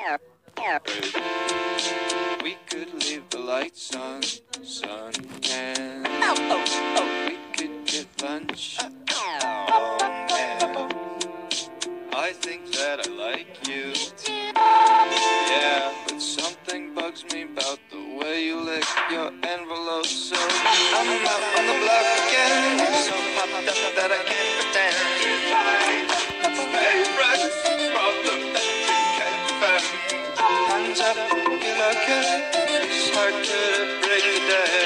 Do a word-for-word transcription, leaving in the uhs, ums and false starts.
We could leave the lights on, sun, and oh, oh, oh. We could get lunch. Oh, man, I think that I like you. Yeah, but something bugs me about the way you lick your envelope. So I'm out on the block again, so popped up that I can't pretend. Stay fresh, problem that you can't find. Hands up, feel like it's hard to break it down.